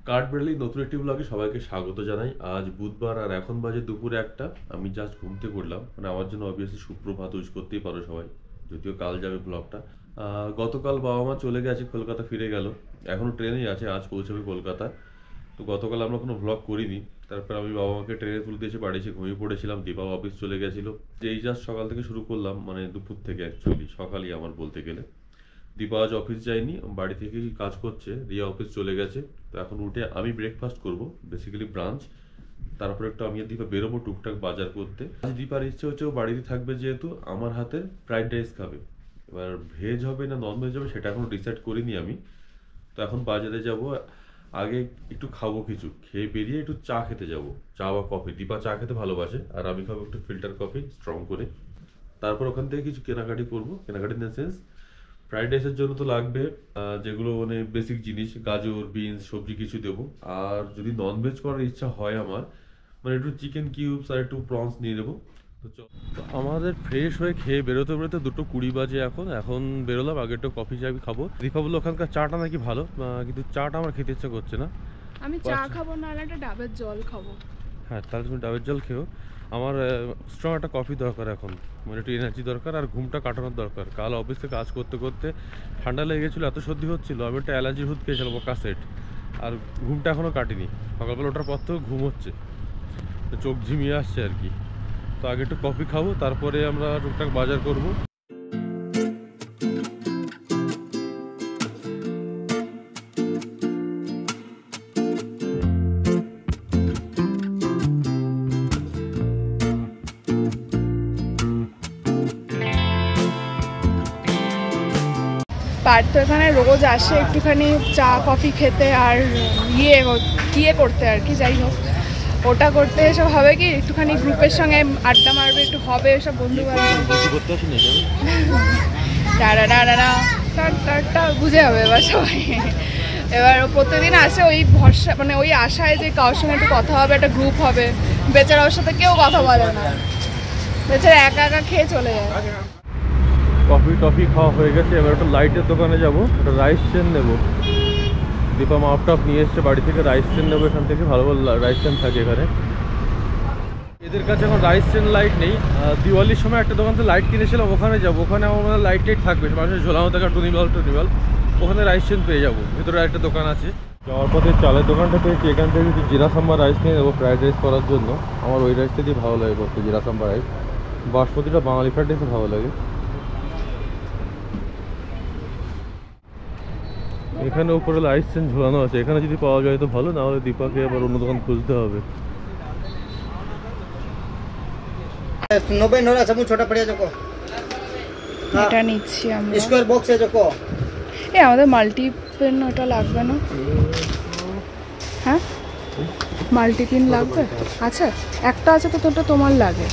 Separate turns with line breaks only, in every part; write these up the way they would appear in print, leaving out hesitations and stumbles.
কাঠবেড়ালি নতুন একটি ব্লগে সবাইকে স্বাগত জানাই। আজ বুধবার আর এখন বাজে দুপুরে একটা। আমি জাস্ট ঘুমতে করলাম, মানে আমার জন্য অবভিয়াসলি সুপ্রভাত উইশ করতেই পারো সবাই, যদিও কাল যাবে ব্লগটা। গতকাল বাবা মা চলে গেছে, কলকাতা ফিরে গেল, এখনও ট্রেনেই আছে, আজ পৌঁছাবে কলকাতা। তো গতকাল আমরা কোনো ভ্লগ করিনি। তারপর আমি বাবা মাকে ট্রেনে তুলতে এসে বাড়ি এসে ঘুমিয়ে পড়েছিলাম। দীপাও অফিস চলে গেছিলো। এই জাস্ট সকাল থেকে শুরু করলাম, মানে দুপুর থেকে অ্যাকচুয়ালি সকালই আমার বলতে গেলে। দীপা আজ অফিস যায়নি, বাড়ি থেকেই কাজ করছে। রিয়া অফিস চলে গেছে। তো এখন উঠে আমি ব্রেকফাস্ট করব, বেসিক্যালি ব্রাঞ্চ। তারপরে একটু আমি আর দীপা বেরোবো টুকটাক বাজার করতে। আজ দীপার ইচ্ছে হচ্ছে ও বাড়িতে থাকবে, যেহেতু আমার হাতে ফ্রাইড রাইস খাবে। এবার ভেজ হবে না নন ভেজ হবে সেটা এখনো ডিসাইড করিনি আমি। তো এখন বাজারে যাব, আগে একটু খাবো, কিছু খেয়ে বেরিয়ে একটু চা খেতে যাব। চা বা কফি, দীপা চা খেতে ভালোবাসে, আর আমি খাবো একটু ফিল্টার কফি স্ট্রং করে। তারপর ওখান থেকে কিছু কেনাকাটি করবো, কেনাকাটি ইন দ্য সেন্স ফ্রাইড রাইসের জন্য তো লাগবে যেগুলো মানে বেসিক জিনিস, গাজর বিনস সবজি কিছু দেবো। আর যদি নন ভেজ করার ইচ্ছা হয় আমার, মানে একটু চিকেন কিউবস আর একটু প্রনস নিয়ে নেবো। তো আমাদের ফ্রেশ হয়ে খেয়ে বেরোতে বেরোতে 2:20 বাজে। এখন বেরোলাম, আগে একটু কফি চা খাবো। দীপা বললো ওখানকার চাটা নাকি ভালো, কিন্তু চাটা আমার খেতে ইচ্ছা করছে না।
আমি চা খাবো না, একটা ডাবের জল খাবো।
হ্যাঁ, তাহলে তুমি ডাবের জল খেও। আমার স্ট্রং একটা কফি দরকার এখন, মানে একটু এনার্জি দরকার, আর ঘুমটা কাটানোর দরকার। কাল অফিসে কাজ করতে করতে ঠান্ডা লেগে গেছিলো, এত সর্দি হচ্ছিলো, আমি একটা অ্যালার্জির ওষুধ খেয়েছিলাম কাসেট। আর ঘুমটা এখনও কাটিনি, সকালবেলা ওঠার পর থেকেও ঘুম হচ্ছে, চোখ ঝিমিয়ে আসছে আর কি। তো আগে একটু কফি খাবো, তারপরে আমরা টুকটাক বাজার করবো।
পার্থ এখানে রোজ আসে একটুখানি চা কফি খেতে আর ইয়ে করতে আর কি, যাই হোক ওটা করতে এসব হবে কি একটুখানি গ্রুপের সঙ্গে আড্ডা মারবে, একটু হবে সব বন্ধু বান্ধব বুঝে হবে এবার সবাই। এবার ও প্রতিদিন আসে ওই ভরসা, মানে ওই আশায় যে কারোর সঙ্গে একটু কথা হবে, একটা গ্রুপ হবে। বেচারা ওর সাথে কেউ কথা বলে না, বেচারা একা একা খেয়ে চলে যায়।
কফি টফি খাওয়া হয়ে গেছে, এবার একটা লাইটের দোকানে যাবো, একটা রাইস চেন নেবো। দীপা মাপ টাপ নিয়ে এসছে বাড়ি থেকে, রাইস চেন নেবো এখান থেকে, ভালো ভালো রাইস চেন থাকে এখানে। এদের কাছে এখন রাইস চেন লাইট নেই। দিওয়ালির সময় একটা দোকান থেকে লাইট কিনেছিলাম, ওখানে যাবো, ওখানে আমার মনে লাইট টাইট থাকবে, মানুষের ঝোলানো থাকা টুনিবাল, ওখানে রাইস চেন পেয়ে যাবো। ভিতরে একটা দোকান আছে। যাওয়ার পথে চালের দোকানটা পেয়েছি, এখান থেকে কিছু জিরা সাম্বার রাইস নিয়ে নেবো ফ্রাইড রাইস করার জন্য। আমার ওই রাইসটা দিয়ে ভালো লাগে করতে, জিরা সাম্বার রাইস। বাসমতিটা বাঙালি ফ্রাইড রাইসে ভালো লাগে। এখানে উপরে রাইস চেন ঝোলানো আছে, এখানে যদি পাওয়া যায় তো ভালো, না হলে দীপাকে আবার অন্য দোকান খুঁজতে হবে।
90 नोरा सब छोटा पड़िया जो को
এটা নিচ্ছি আমরা।
स्क्वायर बॉक्स है जो को
আমাদের মাল্টিপিন ওটা লাগবে না? হ্যাঁ মাল্টিপিন লাগবে, আচ্ছা একটা আছে তো, তোটা তোমার লাগে।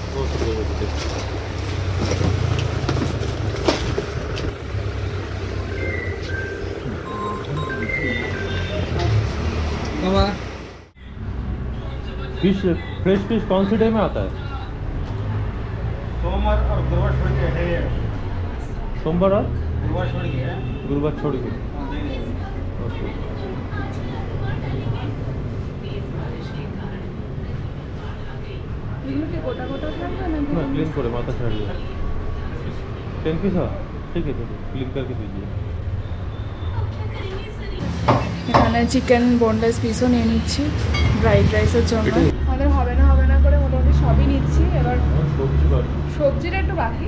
फिश फ्रेश फिश कौन से डे में आता है?
सोमवार और गुरुवार छोड़ के है,
सोमवार और
गुरुवार छोड़ के है,
गुरुवार छोड़ के। ओके,
এগুলোকে গোটা গোটা থাকবে না?
ना क्लीन करे माथा छाड़िए। 10 पीस है, ठीक है, क्लीन करके दीजिए।
এখানে চিকেন বোনলেস পিসও নিয়ে নিচ্ছি ফ্রাইড রাইসের জন্য। আমাদের হবে না করে মোটামুটি সবই নিচ্ছি। এবার সবজিটা একটু বাকি,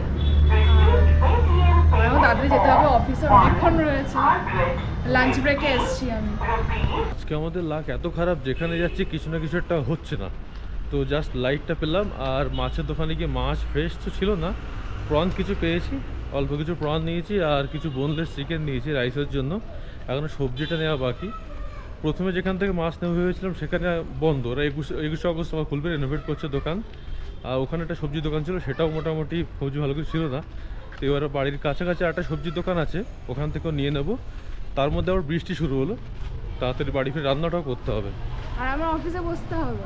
আমার তাড়াতাড়ি যেতে হবে, অফিসে অনেকক্ষণ রয়েছে, লাঞ্চ ব্রেকে এসছি আমি।
আজকে আমাদের লাক এত খারাপ, যেখানে যাচ্ছি কিছু না কিছু একটা হচ্ছে না। তো জাস্ট লাইটটা পেলাম, আর মাছের দোকানে গিয়ে মাছ ফ্রেশ তো ছিল না, প্রন কিছু পেয়েছি, অল্প কিছু প্রন নিয়েছি, আর কিছু বোনলেস চিকেন নিয়েছি রাইসের জন্য। এখন সবজিটা নেওয়া বাকি। প্রথমে যেখান থেকে মাছ নেওয়া ভেবেছিলাম সেখানে বন্ধ, ওরা 21 আগস্ট আবার খুলবে, রেনোভেট করছে দোকান। আর ওখানে একটা সবজির দোকান ছিল, সেটাও মোটামুটি সবজি ভালো কিছু ছিল না। তো এবার বাড়ির কাছাকাছি একটা সবজির দোকান আছে, ওখান থেকেও নিয়ে নেব। তার মধ্যে আবার বৃষ্টি শুরু হলো, তাড়াতাড়ি বাড়ি ফিরে রান্নাটাও করতে হবে,
আর আমার অফিসে বসতে হবে।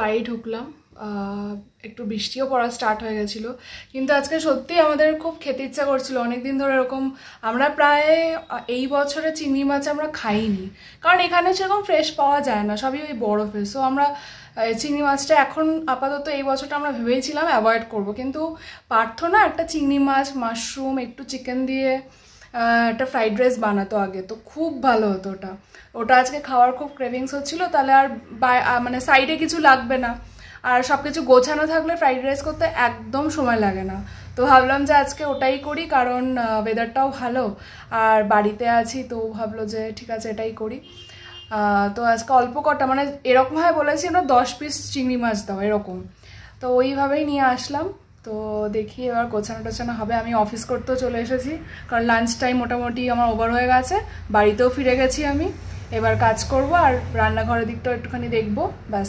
বাড়ি ঢুকলাম। একটু বৃষ্টিও পড়া স্টার্ট হয়ে গেছিলো, কিন্তু আজকে সত্যি আমাদের খুব খেতে ইচ্ছা করছিল। অনেক দিন ধরে এরকম আমরা প্রায় এই বছরে চিংড়ি মাছ আমরা খাইনি, কারণ এখানে সেরকম ফ্রেশ পাওয়া যায় না, সবই ওই বরফে। সো আমরা চিংড়ি মাছটা এখন আপাতত এই বছরটা আমরা ভেবেছিলাম অ্যাভয়েড করব, কিন্তু পার্থ না একটা চিংড়ি মাছ, মাশরুম, একটু চিকেন দিয়ে একটা ফ্রাইড রাইস বানাতো আগে, তো খুব ভালো হতো ওটা। ওটা আজকে খাওয়ার খুব ক্রেভিংস হচ্ছিলো। তাহলে আর মানে সাইডে কিছু লাগবে না, আর সব কিছু গোছানো থাকলে ফ্রাইড রাইস করতে একদম সময় লাগে না। তো ভাবলাম যে আজকে ওটাই করি, কারণ ওয়েদারটাও ভালো আর বাড়িতে আছি, তো ভাবলো যে ঠিক আছে এটাই করি। তো আজকে অল্প কটা, মানে এরকমভাবে বলেছি আমরা 10 পিস চিংড়ি মাছ দাও এরকম, তো ওইভাবেই নিয়ে আসলাম। তো দেখি এবার গোছানো টোছানো হবে। আমি অফিস করতেও চলে এসেছি, কারণ লাঞ্চ টাইম মোটামুটি আমার ওভার হয়ে গেছে। বাড়িতেও ফিরে গেছি আমি, এবার কাজ করব আর রান্নাঘরের দিকটাও একটুখানি দেখবো, ব্যাস।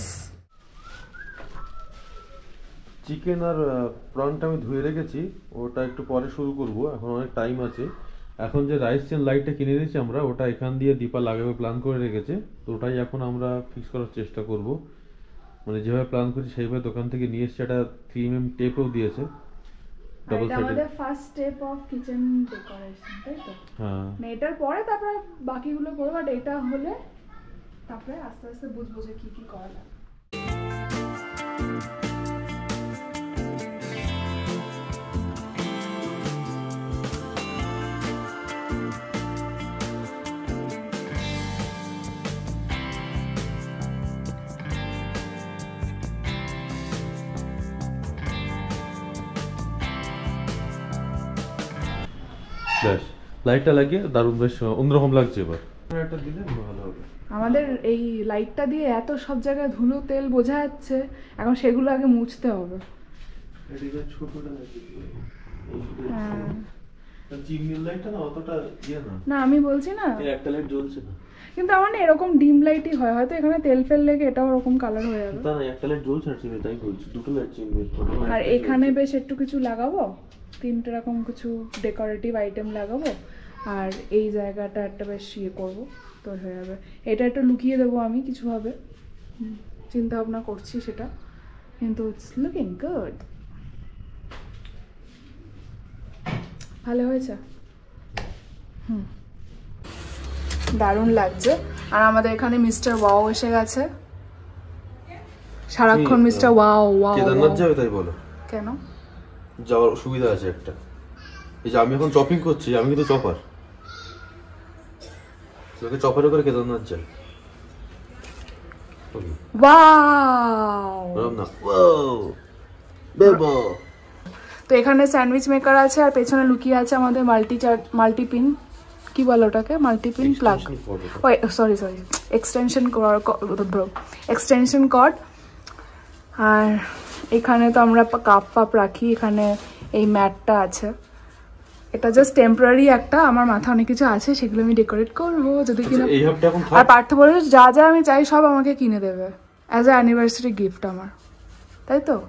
চিকেন আর প্রনটা আমি ধুয়ে রেখেছি, ওটা একটু পরে শুরু করব, এখন অনেক টাইম আছে। এখন যে রাইস চেন লাইটটা কিনে দিয়েছি আমরা, ওটা এখান দিয়ে দীপা লাগাবে প্ল্যান করে রেখেছে, তো ওটাই এখন আমরা ফিক্স করার চেষ্টা করব। মানে যেভাবে প্ল্যান করছি সেইভাবে দোকান থেকে নিয়ে এসেছে, একটা 3mm টেপও দিয়েছে ডাবল সাইডেড।
আমাদের first step of kitchen decoration, তাই তো?
হ্যাঁ,
মানে এটার পরে তারপরে বাকিগুলো করবো, বাট এটা হলে তারপরে আস্তে আস্তে বুঝবো যে কি কি করা লাগে।
ব্যাস লাইটটা লাগিয়ে দারুণ, বেশ অন্যরকম লাগছে। এবার একটা দিলে ভালো হবে।
আমাদের এই লাইটটা দিয়ে এত সব জায়গায় ধুলো তেল বোঝা যাচ্ছে, এখন সেগুলো আগে মুছতে হবে।
এদিকে ছোটটা নাকি
হ্যাঁ,
চিমনির লাইটটা না অতটা ইয়ে না।
না আমি বলছি না,
একটা লাইট জ্বলছে না,
কিন্তু আমার না এরকম ডিম লাইটই হয়, হয়তো এখানে তেল ফেল লেগে এটাও ওরকম কালার হয়ে যাবে।
তা না একটা লাইট জ্বলছে না চিমনি, তাই বলছি দুটো লাইট চিমনি।
আর এখানে বেশ একটু কিছু লাগাবো, 3টে রকম কিছু ডেকোরেটিভ আইটেম লাগাবো, আর এই জায়গাটা একটা বেশ ইয়ে করবো, তো হয়ে যাবে। এটা একটু লুকিয়ে দেবো আমি কিছুভাবে, চিন্তা ভাবনা করছি সেটা, কিন্তু ইটস লুকিং গুড। ভালো হয়েছে, দারুণ লাগছে। আর আমাদের এখানে মিস্টার ওয়াও এসে গেছে, সারাক্ষণ মিস্টার ওয়াও ওয়াও।
কেদারনাথ যাবে তাই বলো?
কেন
যাওয়ার সুবিধা আছে একটা, এই যে আমি এখন চপিং করছি, আমি কিন্তু চপার, তোকে চপারে করে কেদারনাথ যাই।
ওয়াও,
না ওয়াও বেবো।
তো এখানে স্যান্ডউইচ মেকার আছে, আর পেছনে লুকিয়ে আছে আমাদের মাল্টিপিন, কি বলে ওটাকে, মাল্টিপিন প্লাগ, ওই সরি এক্সটেনশন কর্ড। আর এখানে তো আমরা কাপ ফাপ রাখি, এখানে এই ম্যাটটা আছে, এটা জাস্ট টেম্পোরারি একটা, আমার মাথা অনেক কিছু আছে, সেগুলো আমি ডেকোরেট করবো যদি কিনা। আর পার্থ বলে যা যা আমি চাই সব আমাকে কিনে দেবে অ্যাজ এ অ্যানিভার্সারি গিফট আমার, তাই তো?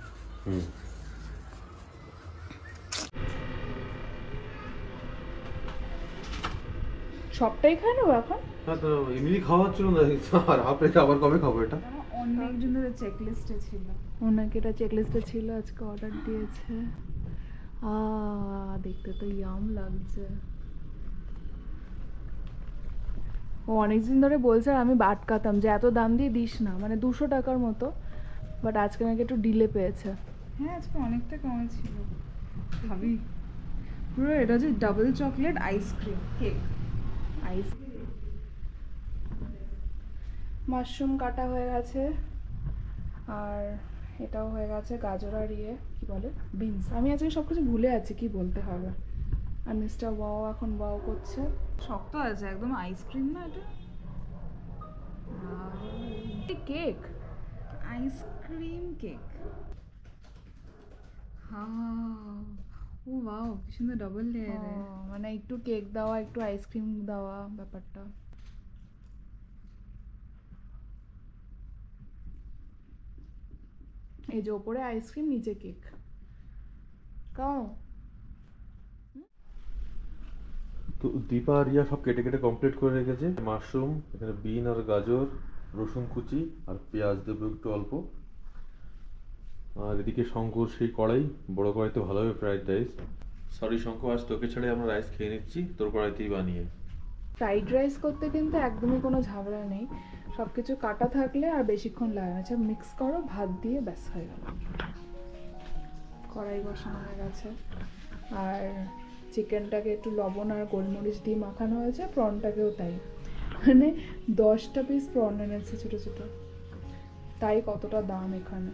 সবটাই খাই নেবো এখন?
হ্যাঁ, তো এমনি খাওয়া ছিল না, আর হাফ রেখে আবার কবে খাবো এটা?
অনেকজনের চেকলিস্টে ছিল, ওনাকে এটা চেকলিস্টে ছিল, আজকে অর্ডার দিয়েছে। দেখতে তো ইয়াম লাগছে। ও অনেকদিন ধরে বলছে, আর আমি আটকাতাম যে এত দাম দিয়ে দিস না, মানে 200 টাকার মতো, বাট আজকে নাকি একটু ডিলে পেয়েছে।
হ্যাঁ আজকে অনেকটা কম ছিল। ভাবি পুরো এটা হচ্ছে double chocolate ice cream cake.
Mushroom কাটা হয়ে গেছে, আর এটাও হয়ে গেছে, গাজর আর ইয়ে কি বলে বিনস। আমি আজকে সব কিছু ভুলে আছি কি বলতে হবে। আর মিস্টার ওয়াও এখন ওয়াও করছে।
শক্ত আছে একদম, আইসক্রিম না এটা,
কেক,
আইসক্রিম কেক। হ্যাঁ ও ওয়াও কি সুন্দর ডাবল লেয়ারে,
মানে একটু কেক দেওয়া একটু আইসক্রিম দেওয়া ব্যাপারটা। এই যে ওপরে আইসক্রিম নিচে কেক, কেমন?
তো দীপা আর রিয়া সব কেটে কেটে কমপ্লিট করে রেখেছে। মাশরুম, এখানে বিন আর গাজর, রসুন কুচি আর পেঁয়াজ দেবো একটু অল্প, আর এদিকে শঙ্কর সেই কড়াই, বড় কড়াইতে ভালো হবে ফ্রাইড রাইস। সরি শঙ্কর, আজ তোকে ছেড়ে আমরা রাইস খেয়ে নিচ্ছি তোর কড়াইতেই বানিয়ে।
ফ্রাইড রাইস করতে কিন্তু একদমই কোনো ঝামেলা নেই, সব কিছু কাটা থাকলে আর বেশিক্ষণ লাগে না, আচ্ছা মিক্স করো ভাত দিয়ে ব্যাস হয়ে গেল। কড়াই বসানো হয়ে গেছে, আর চিকেনটাকে একটু লবণ আর গোলমরিচ দিয়ে মাখানো হয়েছে, প্রনটাকেও তাই, মানে 10টা পিস প্রন এনেছে ছোটো ছোটো, তাই কতটা দাম এখানে।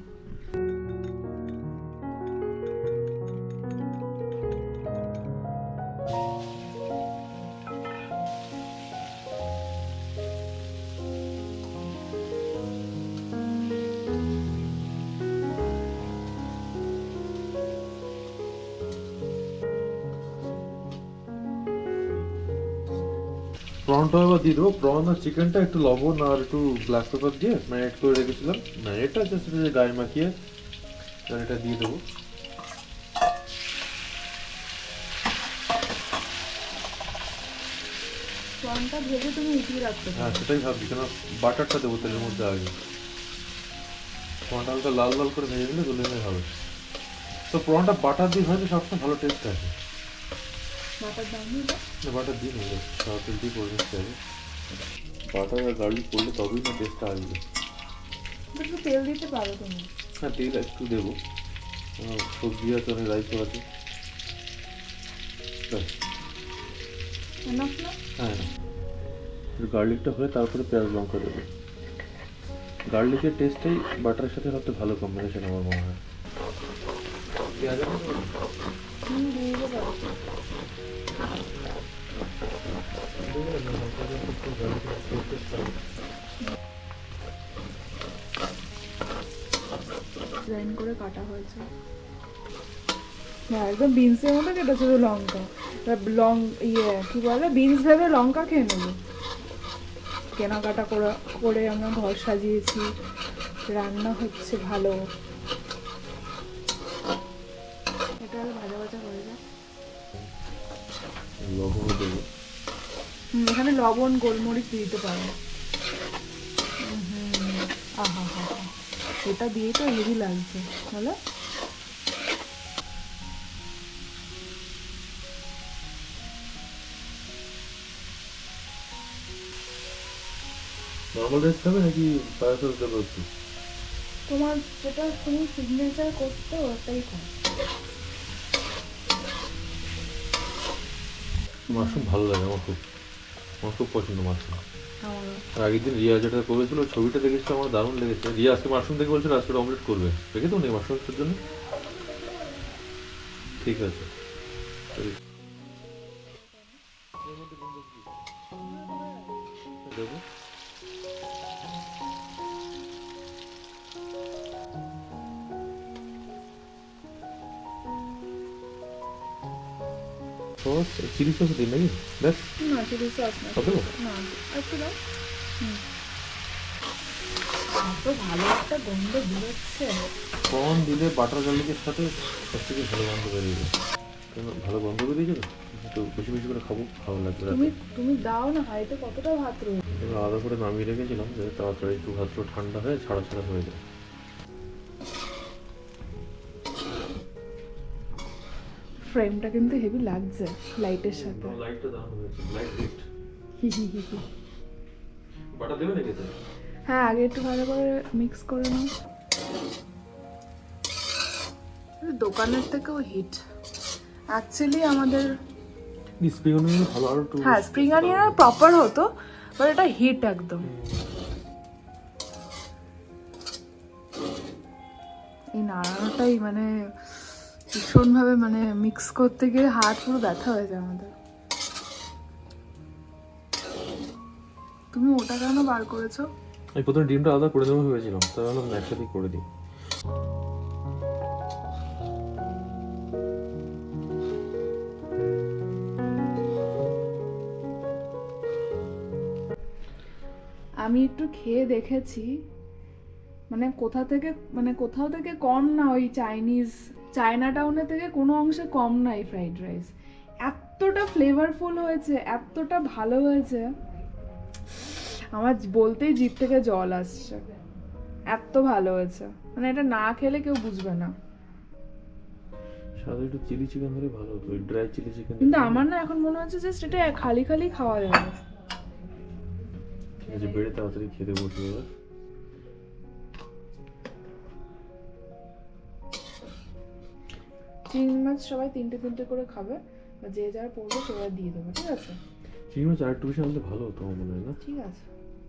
প্রনটা এবার দিয়ে দেবো। প্রন আর চিকেনটা একটু লবণ আর একটু ব্ল্যাক পেপার দিয়ে ম্যারিনেট করে রেখেছিলাম, ম্যারিনেটটা জাস্ট গায়ে মাখিয়ে এটা দিয়ে দেবো।
প্রনটা ভেজে তুমি উঠিয়ে রাখতে পারো।
হ্যাঁ সেটাই ভাবছি, কেন বাটারটা দেবো তেলের মধ্যে আগে, প্রনটা হালকা লাল লাল করে ভেজে নিলে গলে নিলে হবে। তো প্রনটা বাটার দিয়ে ভাজলে সবসময় ভালো টেস্ট আসে।
বাটার দাম নেই
না বাটার দিয়ে নেবে, সাদা তেল দিয়ে করে নিতে হবে। বাটার আর গার্লিক করলে তবেই না টেস্টটা আসবে।
একটু তেল দিতে পারো তুমি।
হ্যাঁ তেল একটু দেবো, সবজি আছে অনেক, রাইসও আছে।
এনাফ না?
হ্যাঁ গার্লিকটা হলে তারপরে পেঁয়াজ লঙ্কা দেবো। গার্লিকের টেস্টটাই বাটারের সাথে সবচেয়ে ভালো কম্বিনেশন আমার মনে হয়। পেঁয়াজ
দিয়ে দিতে পারো। ডিজাইন করে কাটা হয়েছে, হ্যাঁ একদম বিনসের মতো কেটেছে তো লঙ্কা, কি বলে বিনস ভেবে লঙ্কা খেয়ে নেবো। কেনাকাটা করে আমরা ঘর সাজিয়েছি, রান্না হচ্ছে ভালো, এটা ভাজা ভাজা করে যায়।
লবণ দেবো,
এখানে লবণ গোলমরিচ দিতে পারো। আহা হা হা, এটা দিয়ে তো হেভি লাগছে বলো।
নর্মাল রাইস খাবে নাকি সয়া সস দেবো একটু?
তোমার যেটা তুমি সিগনেচার করতে ওটাই কর।
মাশরুম ভালো লাগে আমার খুব পছন্দ মাশরুম।
আমারও।
আর আগের দিন রিয়া যেটা করেছিল ছবিটা দেখেছিল আমার দারুণ লেগেছে। রিয়া আজকে মাশরুম দেখে বলছিল আজকে অমলেট করবে, রেখে তো নেই মাশরুমের জন্য। ঠিক আছে দেবো। সস চিলি সস দিই নাকি? ব্যাস
না চিলি সস না,
সব দেবো?
না একটু দাও। এত ভালো একটা গন্ধ বেরোচ্ছে।
প্রন দিলে বাটার গার্লিকের সাথে সব থেকে ভালো গন্ধ বেরিয়ে যায়। ভালো গন্ধ বেরিয়েছে তো, একটু বেশি বেশি করে খাবো, ভালো লাগবে।
তুমি দাও না, হাইতে কতটা ভাত রয়েছে।
এবার আলাদা করে নামিয়ে রেখেছিলাম যাতে তাড়াতাড়ি একটু ভাতটা ঠান্ডা হয়ে ছাড়া ছাড়া হয়ে যায়।
ফ্রেমটা কিন্তু হেভি লাগছে লাইটের সাথে।
লাইটটা দারুণ হয়েছে, লাইট লিফট। বাটার দেবে নাকি তো?
হ্যাঁ আগে একটু ভালো করে মিক্স করে নাও। দোকানের থেকেও হিট অ্যাকচুয়ালি আমাদের।
স্প্রিং অনিয়ন ভালো আর একটু।
হ্যাঁ স্প্রিং অনিয়ন প্রপার হতো, বাট এটা হিট একদম। এই নাড়ানোটাই মানে ভীষণভাবে মানে মিক্স করতে গিয়ে হাত পুরো ব্যথা হয়ে যায় আমাদের। তুমি ওটা কেন বার করেছো?
আমি প্রথমে ডিমটা আলাদা করে দেবো ভেবেছিলাম, তাই ভাবলাম একসাথেই করে দিই।
আমি একটু খেয়ে দেখেছি, মানে কোথাও থেকে কম না, ওই চায়না টাউনের থেকে কোনো অংশে কম না এই ফ্রাইড রাইস। এতটা ফ্লেভারফুল হয়েছে, এতটা ভালো হয়েছে, আমার বলতেই জিভ থেকে জল আসছে। এত ভালো হয়েছে, মানে এটা না খেলে কেউ বুঝবে না।
সাথে একটু চিলি চিকেন হলে ভালো হতো, ড্রাই চিলি চিকেন।
কিন্তু আমার না এখন মনে হচ্ছে জাস্ট এটা খালি খালি খাওয়া যাবে।
ঠিক আছে, বেড়ে তাড়াতাড়ি খেতে বসবে এবার।
চিংড়ি মাছ সবাই তিনটে তিনটে করে খাবে, বা যে যার পড়বে সেটা দিয়ে দেবো, ঠিক আছে?
চিংড়ি মাছ আর একটু বেশি আনলে ভালো হতো আমার মনে হয় না?
ঠিক আছে।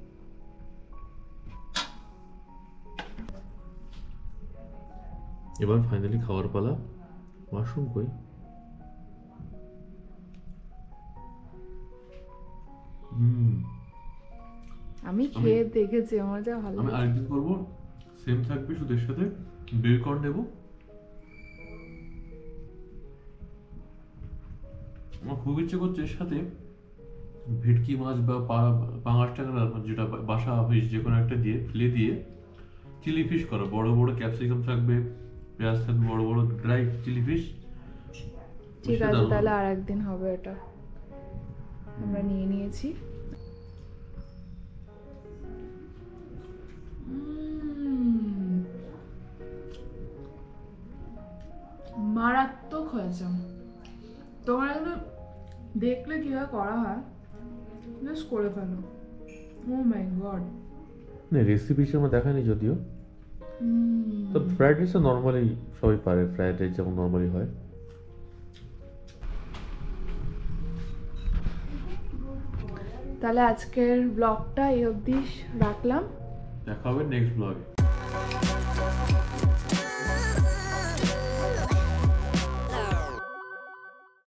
এবার ফাইনালি খাওয়ার পালা। মাশরুম কই?
আমি খেয়ে দেখেছি, আমার যা ভালো
আমি আরেকদিন করবো, সেম থাকবে, শুধু এর সাথে বেবি কর্ন নেবো। আমার খুব ইচ্ছে করছে এর সাথে ভেটকি মাছ বা পাঙাশ টাকা, যেটা বাসা ফিশ যে কোনো একটা দিয়ে ফেলে দিয়ে চিলি ফিশ করো। বড় বড় ক্যাপসিকাম থাকবে, পেঁয়াজ থাকবে, বড় বড় ড্রাই চিলি ফিশ।
ঠিক আছে, তাহলে আর একদিন হবে এটা। আমরা নিয়ে নিয়েছি। মারাত্মক হয়েছে। তোমরা কিন্তু দেখলে কিভাবে করা হয়, জাস্ট করে ফেলো। ও মাই গড।
না, রেসিপি আমার দেখানি যদিও, তো ফ্রাইড রাইস নর্মালি সবাই পারে, ফ্রাইড রাইস যেমন নর্মালি হয়।
তাহলে আজকের ব্লগটা এই অবধি রাখলাম।
দেখা হবে নেক্সট ব্লগে।